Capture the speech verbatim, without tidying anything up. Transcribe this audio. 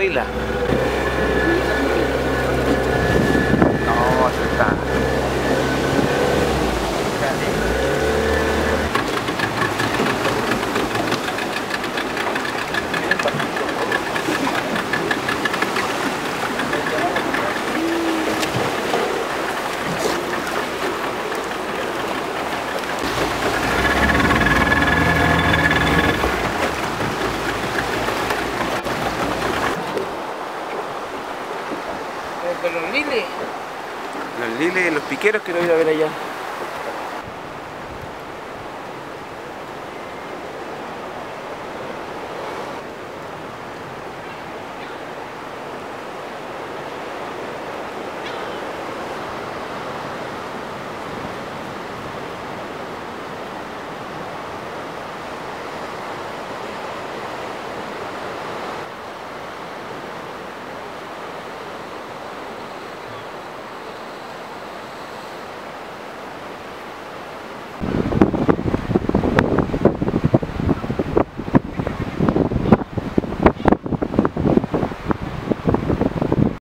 Zoila. No, eso está. Con los liles. Los liles, los piqueros que no iba a ver allá.